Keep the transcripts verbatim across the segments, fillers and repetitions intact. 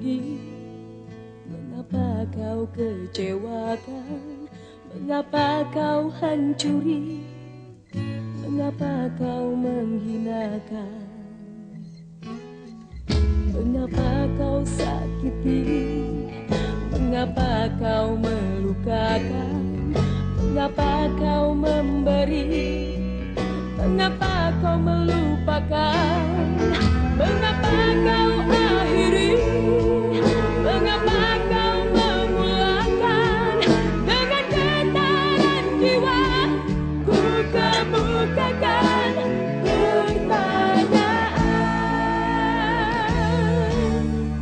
pergi? Mengapa kau kecewakan? Mengapa kau hancuri? Mengapa kau menghinakan? Mengapa kau sakiti? Mengapa kau melukakan? Mengapa kau memberi? Mengapa kau melupakan? Mengapa kau akhiri? Mengapa kau memulakan? Dengan getaran jiwa ku kemukakan pertanyaan.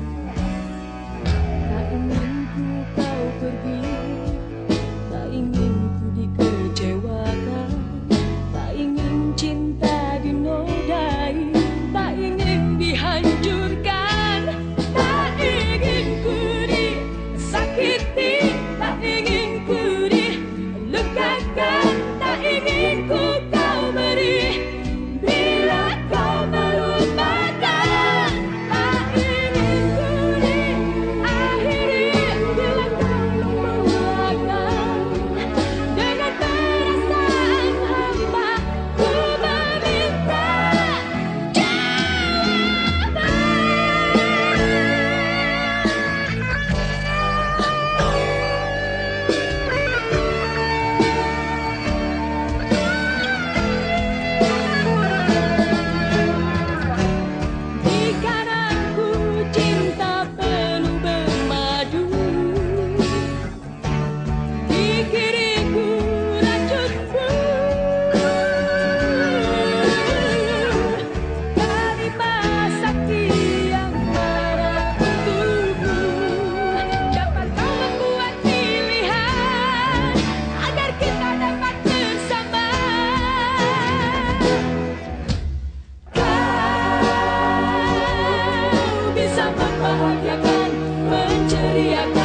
Tak ingin ku kau pergi, tak ingin ku dikecewakan, tak ingin cinta dinodai, tak ingin dihancurkan, tak ingin ku disakiti, tak ingin ku dilukakan, tak ingin ku kau beri bila kau melupakan, tak ingin ku diakhiri bila kau memulakan. Dengan perasaan hamba ku meminta jika aku cinta penuh bermadu, di kiriku racunku, terima sakti yang mana untukmu. Dapat kau membuat pilihan agar kita dapat bersama. Kau bisa membahagiakan, menceriakan